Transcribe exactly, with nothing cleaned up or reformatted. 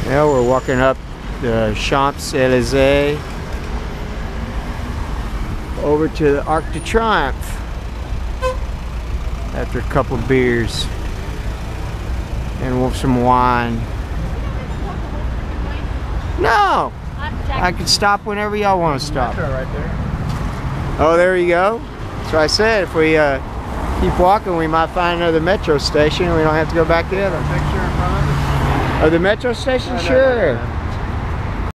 Now we're walking up the Champs-Elysees over to the Arc de Triomphe after a couple of beers and some wine. No! I can stop whenever y'all want to stop. Right there. Oh, there you go. That's what I said. If we uh, keep walking, we might find another metro station and we don't have to go back the other. Picture in front of us? Oh, the metro station? No, no, sure. no, no.